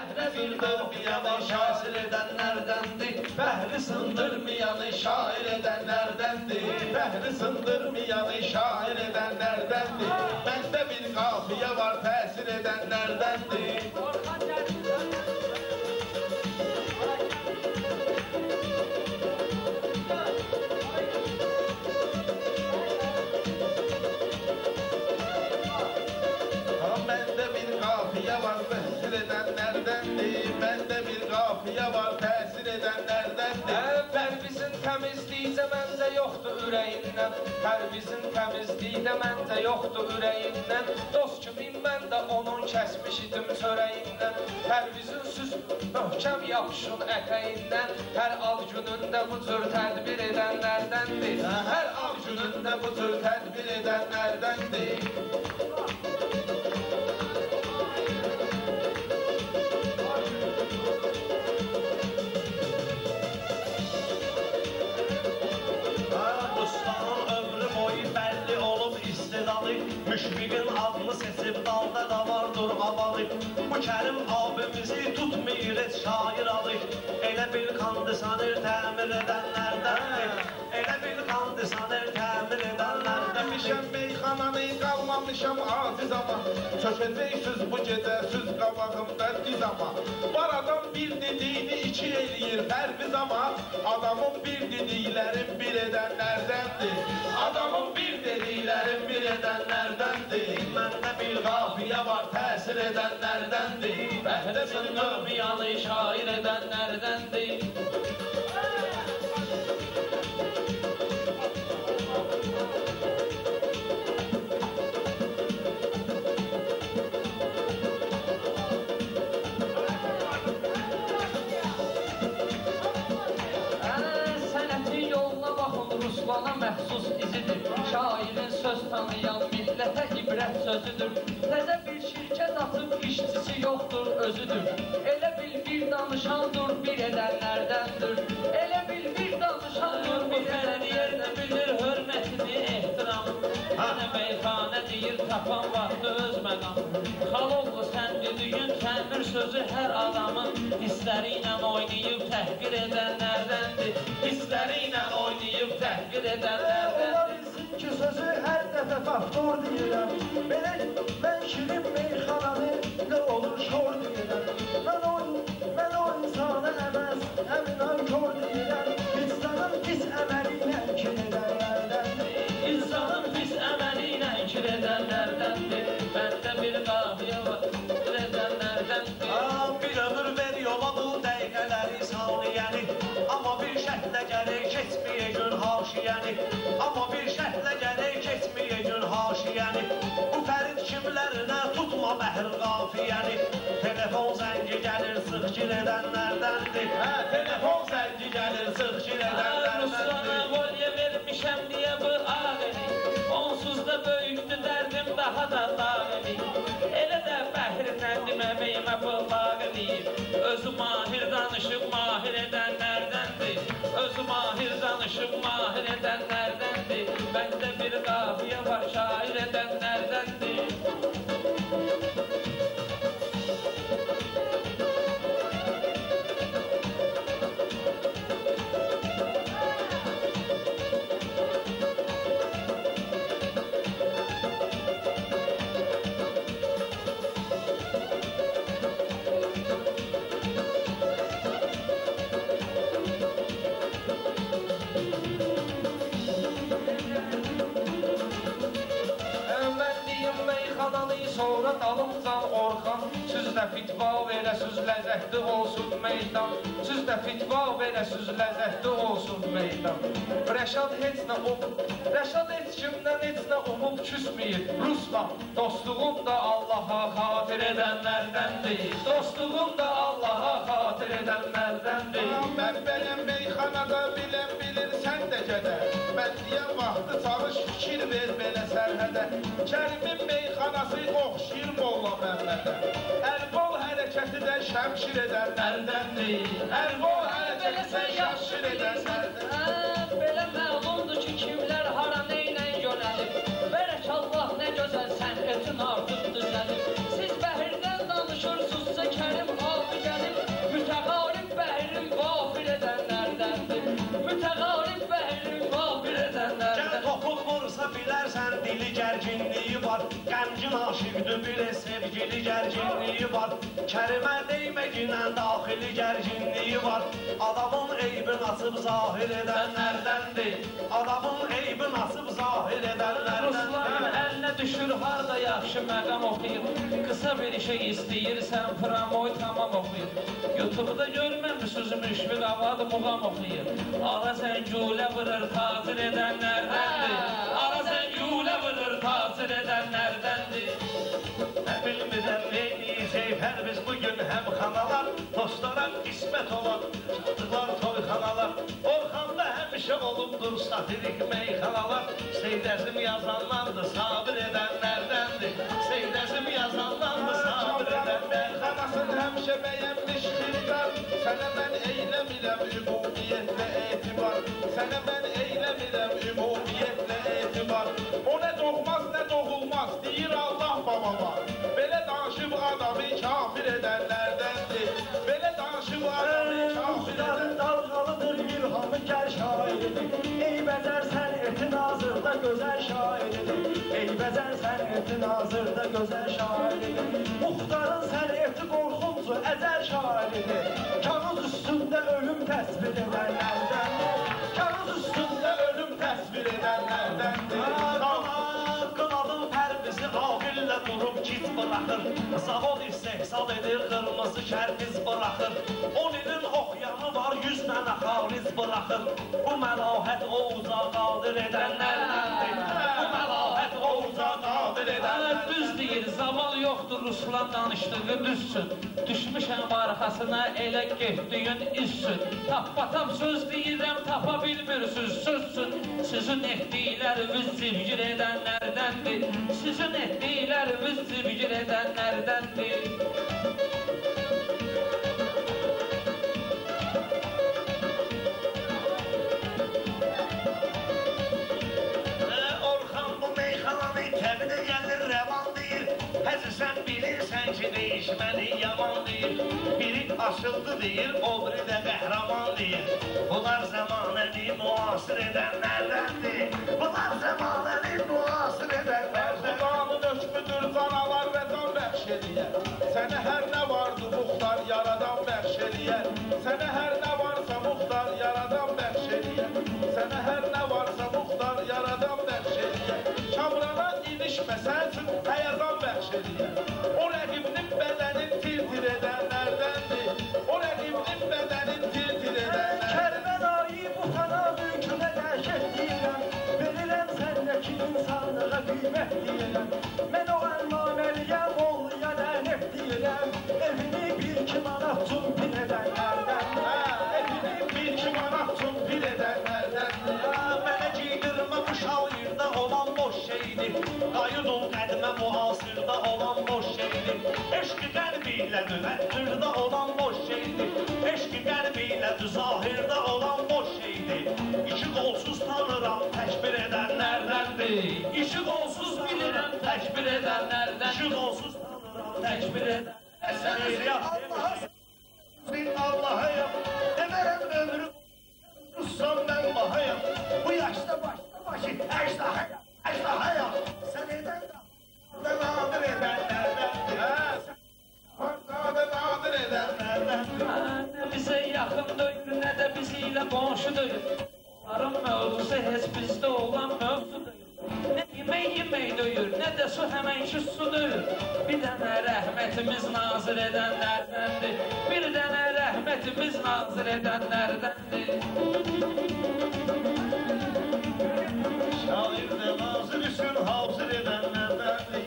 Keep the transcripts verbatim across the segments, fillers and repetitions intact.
Bəhrə sındırmayanı şair edənlərdəndir. Bəhri sındırmayanı şair edənlərdəndir. Bəhri sındırmayanı şair edənlərdəndir. Məndə bir qafiyə var təsir edənlərdəndir. Məndə bir qafiyə var təsir edənlərdəndir. Məndə bir qafiyə var təsir edənlərdəndir. Pərvizin təmizlikcə məncə yoxdur ürəyindən. Pərvizin təmizlikdə məncə yoxdur ürəyindən. Dost kimiyim mən də onun kəsmiş idim çörəyindən. Pərvizin süz möhkəm yapışın ətəyindən. Hər ağ günündə bu cür tədbir edənlərdəndir. Hər ağ günündə bu cür tədbir edənlərdəndir. Müşfiqin adını sesib dalda da vardır havalı. Bu Kərim abimizi tutmayır et şair alı. Elə bir kandisanır təmir edənlərdəndir. Elə bir kandisanır təmir edənlərdəndir. Demişəm meyxananı qalmamışam aziz ama. Çökəcəksiniz bu gecə süz qabağımda diz ama. Var adam bir dediyini iki eləyir pərviz ama. Adamın bir dediklərin bir edənlərdəndir. Adamın bir dediklərin bir edənlərdəndir. Məndə bir qafiyə var təsir edənlərdəndir. Bəhrə sındırmayanı şair edənlərdəndir. Ruslana məxsus izidir. Şairin söz tanıyan millətə ibrət sözüdür. Təzə bir şirkət açıb işçisi yoxdur özüdür. Elə bil bir danışandır bir edənlərdəndir. Elə bil bir danışandır bir edənlərdə bilir hörmətini ehtiram. Mənə meyxanə deyir tapan vaxtı öz mənam. Xaloğlu sən dediyin təmir sözü hər adamın hissləri ilə oynayıb təhqir edənlərdəndir. Hissləri ilə oynayıb təhqir edənlərdən. Ola bilsin ki sözü hər dəfə faktor deyirəm. Belə mən şirin meyxananı nə olur şor deyirəm. Mən o, mən o insana əməz, əmin ankor deyirəm. İnsanın pis əməli ilə inkir edənlərdəndir. İnsanın pis əməli ilə inkir edənlərdəndir. Məndə bir qafiyə var edənlərdəndir. Bir ömür veriyor bu dəqiqələri saniyəni. Amma bir şərtlə gərək keçməyə gün haşiyəni. Amma bir şərtlə gərək keçməyə gün haşiyəni. Bu fərid kimlərinə tutma məhr qafiyəni. Telefon zəngi gəlir sıxgir edənlərdəndir. Hə, telefon zəngi gəlir sıxgir edənlərdəndir. Ruslana volya vermişəm deyə bu ağəni. Onsuz da böyükdü dərdim daha da dağəni. Elə də bəhrindən deməməyimə bu lağəni. Özü mahir danışıb mahir edənlərdəndir. Özü mahir danışıb mahir edənlərdəndir. Məndə bir qafiyə var şair edənlərdəndir. Sonra dalımcan Orxan, siz də fitva verəsiz ləzzətli olsun meydan. Siz də fitva verəsiz ləzzətli olsun meydan. Rəşad heç nə umub, Rəşad heç kimdən heç nə umub küsməyir. Ruslan, dostluğum da Allaha xatir edənlərdəndir. Dostluğum da Allaha xatir edənlərdəndir. Mən bələm meyxanada bilən bilir sən də gədə. Mən deyən vaxtı çalış fikir ver belə sərhədə. Kərimin meyxanası oxşir Molla Məmmədə. Əl-qol hərəkəti də şəmşir edənlərdəndir. Əl-qol hərəkəti də şəmşir edənlərdəndir. Belə məlumdur ki, kimlər hara neynə yönəlib. Bərək Allah nə gözəl sənətin artıq düzəlib. Siz bəhirdən danışırsınızsa Kərim abi söylərsən dili gərginliyi var. Qəmgin aşıqdır bilə sevgili gərginliyi var. Kərimə deyməginlə daxili gərginliyi var. Adamın eybin açıb zahir edənlərdəndir. Adamın eybin açıb zahir edənlərdəndir. Rusların əlinə düşür harda yaxşı məqam oxuyur. Qısa bir şey istəyirsən promoy tamam oxuyur. YouTube'da görməmişsiniz müşfiq avad muğam oxuyur. Ara zəngülə vırır tazir edənlərdəndir. Ara zəngülə vırır tazir edənlərdəndir. Nə bilmirəm neyniyəcək pərviz bugün həm xanalar, dostlara qismət olan çatdıqlar toyxanalar. Orxanda həmişə olubdur satirik meyxanalar. Seydəzim yazanlardır, sabir edənlərdəndir. Seydəzim yazanlardır, sabir edənlərdəndir. Xanasın həmişə bəyənmiş xilqar, sənə mən eyləmirəm ümumiyyətlə etibar. Sənə mən eyləmirəm ümumiyyətlə etibar. O nə doğmaz, nə doğulmaz, deyir Allah babama. Belə danışıb adamı kafir edənlərdəndir. Belə danışıb adamı kafir edənlərdəndir. Dalğalıdır ilhamı gəl şairidir. Ey bəzər sənətin hazırda gözəl şairidir. Ey bəzər sənətin hazırda gözəl şairidir. Muxtarın sənəti qorxuncu əzəl şairidir. Kağız üstündə ölüm təsvir edənlərdəndir. Kağız üstündə ölüm təsvir edənlərdəndir. Qınadın pərvizi ağillə durub kit bıraxır. Zavod istehsal edir, qırmızı kərpiz bıraxır. On ilin oxyanı var, yüz dənə xariz bıraxır. Bu məlahət oğuza qadir edənlərdəndir. Bu məlahət oğuza qadir edənlərdəndir. Düz deyir, zaval yoxdur, Ruslan danışdığı düzsün. Düşmüşəm arxasına, elə getdiyin üssün. Tap-patap söz deyirəm, tapa bilmirsiniz, sözsün. Sizin etdikləriniz zivgir edənlərdəndir. Sizin etdikləriniz zivgir edənlərdəndir. Orxan bu meyxananı təbinə gəlir, rəvan deyir. Həzirsən bilirsən ki, değişməli yaman deyir. Biri aşıldı deyir, o biri də qəhrəman deyir. Bunlar zəmanəni müasir edənlərdəndir. Bunlar zəmanəni müasir edənlərdəndir. Qanun hökmüdür, canavar və can bəxş eləyər. Sənə hər nə vardı, muxtar yaradan bəxş eləyər. Sənə hər nə varsa, muxtar yaradan bəxş eləyər. Sənə hər nə varsa, muxtar yaradan bəxş eləyər. Kamrana ilişməsən üçün həyazan bəxş eləyər. O rəqibinin bədənin tir-tir edənlərdəndir. O rəqibinin bədənin tir-tir edənlərdəndir. Kərimə dayi bu sana mülkünə dəhşət deyirəm. Verirəm səndəki insanlığa qiymət deyirəm. Mən o əllaməliyəm, olluya lənət deyirəm. Evini bir iki manat cumpil edənlərdəndir. Evini bir iki manat cumpil edənlərdəndir. Mənə giydirmə bu şairdə olan boş şeydir. Qayıdın qədmə mühasirdə olan boş şeydir. Eşqi qəlbi ilə müvəttürdə olan boş şeydir. Eşqi qəlbi ilə zahirdə olan boş şeydir. İki qolsuz tanıram, təkbir edənlərdəndir. İşi qolsuz bilirəm, təkbir edənlərdən. İki qolsuz tanıram, təkbir Allah'a edənlərdən. Bir Allah'ayım, demərəm ömrü Russan mən bahayım. Bu yaşta başta başı əjdahayım, əjdahayım. Sən edən də nadir edənlərdəndir. Ortada nadir edənlərdəndir. Nə bizə yaxın döyür, nə də bizi ilə qonşu döyür. Arın mövzusu heç bizdə olan mövzu döyür. Nə yemək yemək döyür, nə də su həmən ki su döyür. Bir dənə rəhmətimiz nazir edənlərdəndir. Bir dənə rəhmətimiz nazir edənlərdəndir. Şair də nazir üçün hazır edənlərdəndir.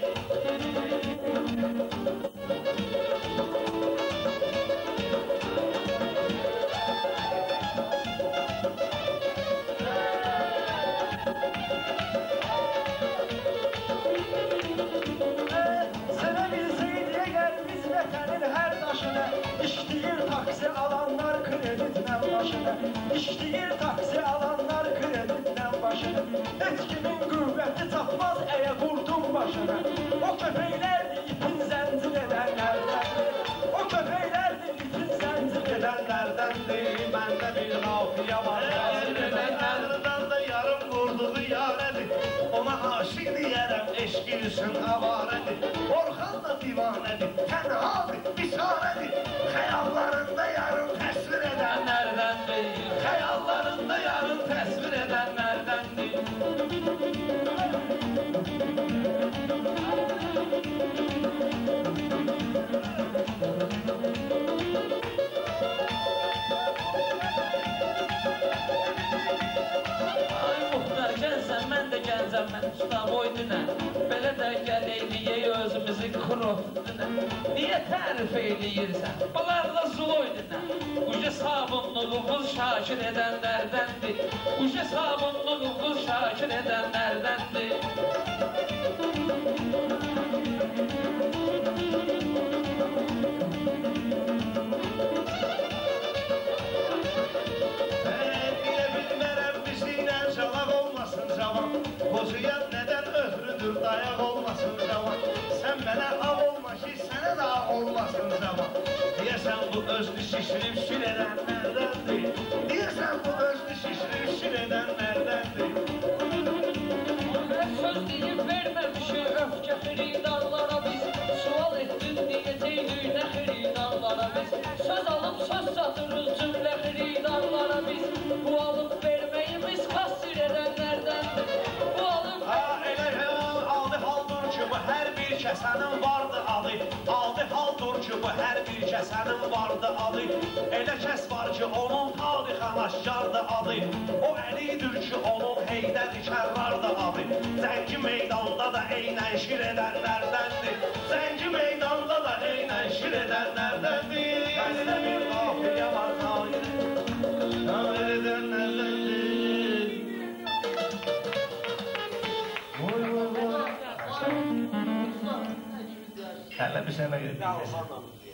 Sənə bilseydi əgər biz vətənin hər daşını, işləyir taksi alanlar kreditlə başını. İşləyir taksi alanlar kreditlə başını. Heç kimin qüvvəti çatmaz əyə qurdun başını. O köpəklərdir ipin zəncir edənlərdəndir. O köpəklərdir ipin zəncir edənlərdəndir. Məndə bir qafiyə var. Ərdən da yarım vurduğu yarədir. Ona eşkilsin avarədir. Orxan da divanədir, tənhadır, biçarədir. Xəyallarında yarın təsvir edənlərdəndir. Xəyallarında yarın təsvir edənlərdəndir. Mən usta boyduna, belə də gəl eyləyək özümüzü kurotduna. Niyə tərif eyləyirsən? Bunlar da zuloyduna. Uca sabunluğumuz şakir edənlərdəndir. Uca sabunluğumuz şakir edənlərdəndir. Bozuyan nədən öhrüdür, dayaq olmasın cavan. Sən mənə ağ olma ki, sənə də ağ olmasın cavan. Deyəsən bu özlü şişirib şir edənlərdəndir. Deyəsən bu özlü şişirib şir edənlərdəndir. Söz deyib verməmişik öfkə xiridanlara biz. Sual etdin diyəcəkdik nə xiridanlara biz. Söz alıb söz satırız cümlə xiridanlara biz. Bu alıb verməyimiz kasir edənlərdəndir. Hər bir kəsənin vardı adı. Adi haldır ki, bu hər bir kəsənin vardı adı. Elə kəs var ki, onun tarixən aşkardı adı. O əlidir ki, onun Heydər-i Kərrardı adı. Zəngi meydanda da eynən şir edənlərdəndir. Zəngi meydanda da eynən şir edənlərdəndir. Qəzdə bir qafiyə var xair, şair edənlərdəndir. Vay vay vay. Hələ bir sənə gedir.